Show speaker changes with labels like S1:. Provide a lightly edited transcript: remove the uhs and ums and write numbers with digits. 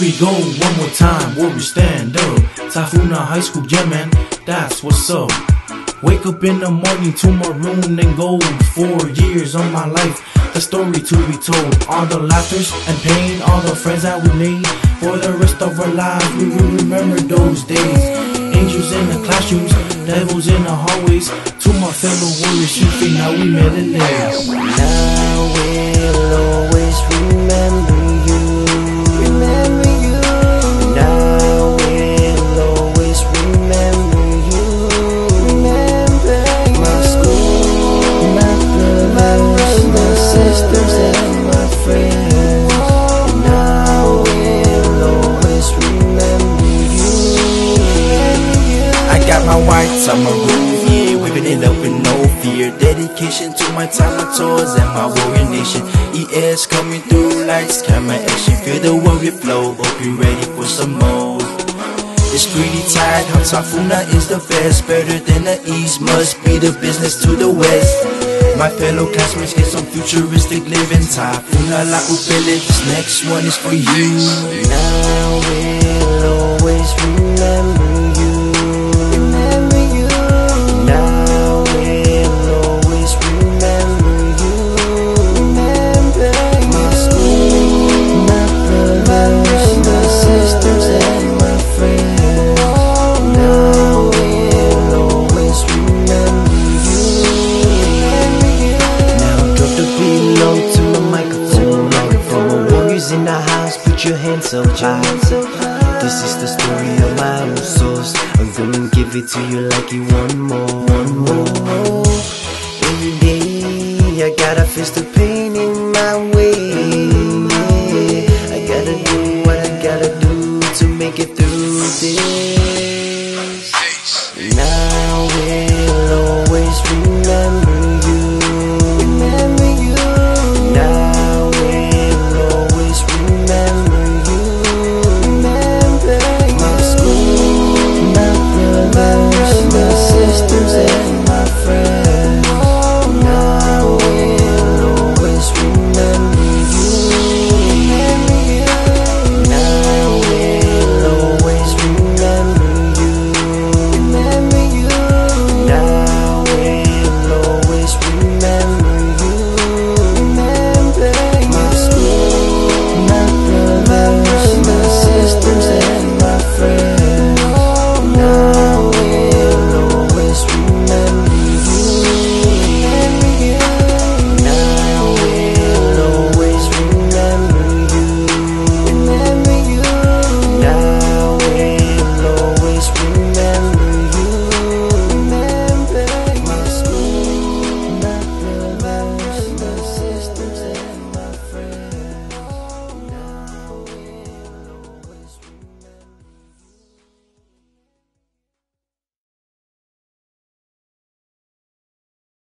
S1: we go, one more time, where we stand up. Tafuna High School, yeah man, that's what's up. Wake up in the morning to maroon and gold. 4 years of my life, the story to be told. All the laughters and pain, all the friends that we made. For the rest of our lives, we will remember those days. Angels in the classrooms, devils in the hallways. To my fellow warriors, you think now we met in there.
S2: Now we'll always remember you. Remember you. Now we'll always remember you. Remember my school, my brothers, my sisters, and my friends. Now we'll always remember you. I got my whites on my roof, yeah, whipping it up with no fear. Dedication to my time, my tours, and my warrior nation. ES coming through, lights, camera, action. Feel the warrior flow, hope you're ready for some more. It's pretty tight, how Tafuna is the best. Better than the East, must be the business to the West. My fellow classmates get some futuristic living. Tafuna la upele, this next one is for you. Now we'll always remember you. Remember you. Now we'll always remember you. Remember my school, my brothers, my sisters, and my friends. Now we'll always remember you. Now drop the beat low to my microphone. For my warriors in the house, put your hands up high. This is the story of my own source. I'm gonna give it to you like you want more, one more. Every day I gotta face the pain in my way. I gotta do what I gotta do to make it through this.